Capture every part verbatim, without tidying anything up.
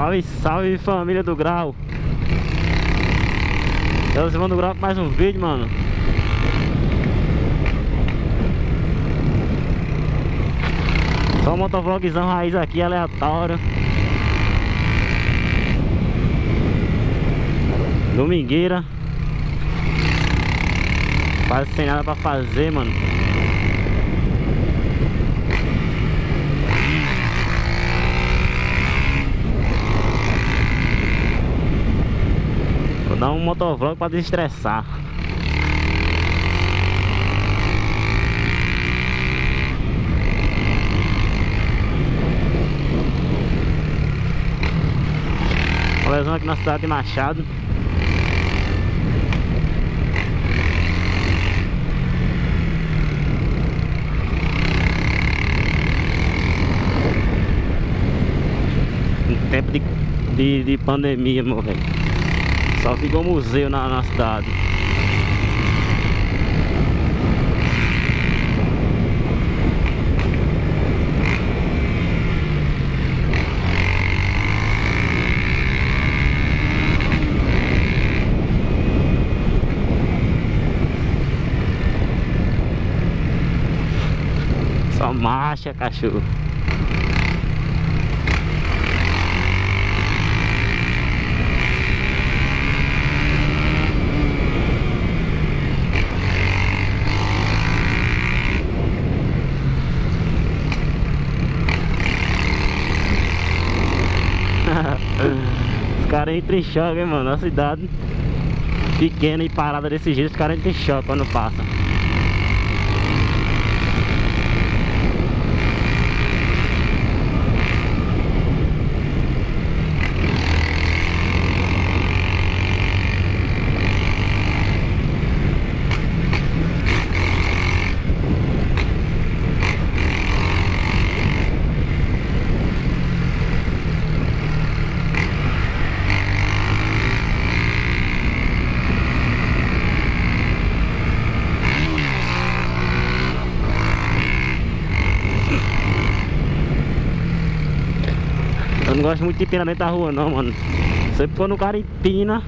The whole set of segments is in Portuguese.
Salve, salve família do Grau. Eu vou do Grau com mais um vídeo, mano. Só um motovlogzão raiz aqui, aleatório. Domingueira. Quase sem nada pra fazer, mano. Vou dar um motovlog pra desestressar. Rolezão aqui na cidade de Machado. Em tempo de, de, de pandemia, meu velho. Só ficou museu na, na cidade. Só marcha, cachorro. Os caras entram em choque, hein, mano. Na cidade pequena e parada desse jeito, os caras entram em choque quando passam. Eu não gosto muito de empinar dentro da rua não, mano. Sempre quando o cara empina,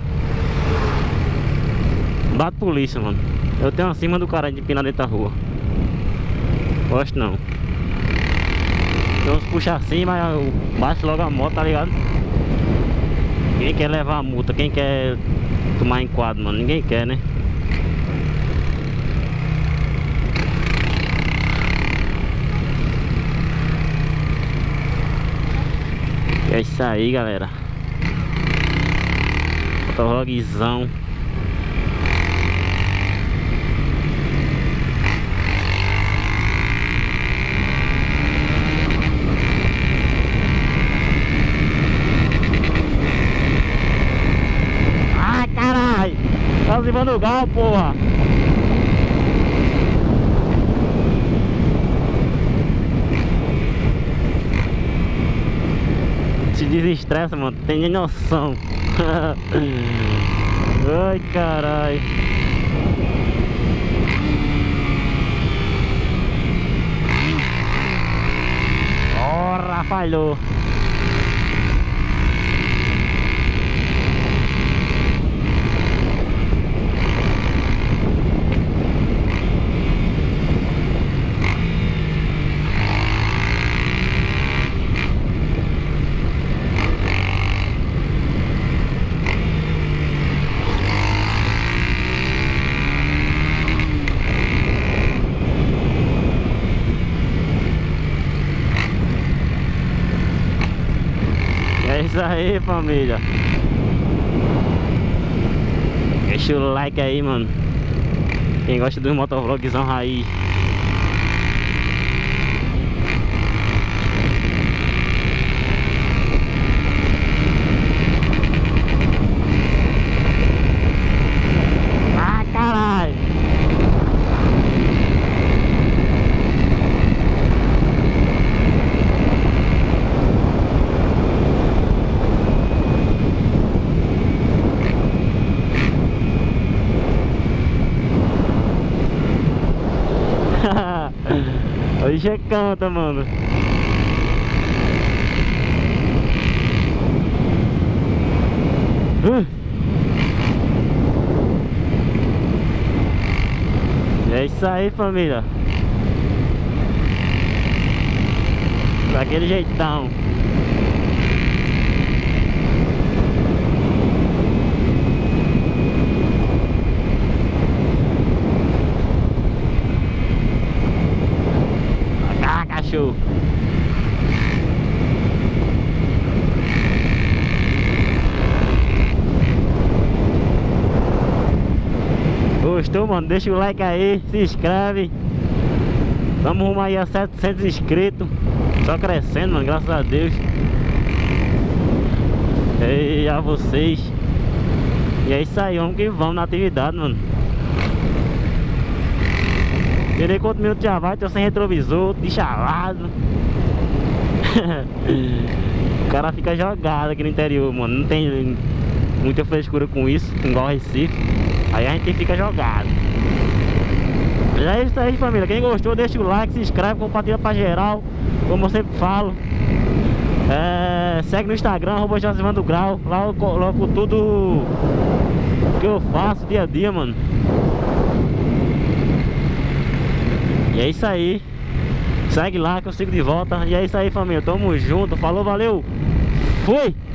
bate polícia, mano. Eu tenho acima do cara de empinar dentro da rua. Gosto não. Tem uns puxa assim, mas eu baixo logo a moto, tá ligado? Quem quer levar a multa? Quem quer tomar enquadro, mano? Ninguém quer, né? É isso aí, galera. Motovlogzão. Ai, caralho! Tá levando o gal, porra! Se desestressa, mano, tem nem noção. Ai, caralho. Ora, falhou. É isso aí, família. Deixa o like aí, mano. Quem gosta dos motovlogzão raiz. Ah, caralho. Hoje é canta, mano. Uh. É isso aí, família. Daquele jeitão. Ah, cachorro. Gostou, mano? Deixa o like aí, se inscreve. Vamos rumar aí a setecentos inscritos. Só crescendo, mano, graças a Deus. E a vocês. E é isso aí, vamos que vamos na atividade, mano. Terei quantos minutos já vai, tô sem retrovisor, deschalado. O cara fica jogado aqui no interior, mano. Não tem muita frescura com isso, igual Recife. Aí a gente fica jogado. Mas é isso aí, família. Quem gostou, deixa o like, se inscreve, compartilha pra geral. Como eu sempre falo. É, segue no Instagram, arroba Josimando Grau. Lá eu coloco tudo que eu faço dia a dia, mano. E é isso aí. Segue lá que eu sigo de volta. E é isso aí, família. Tamo junto. Falou, valeu. Fui!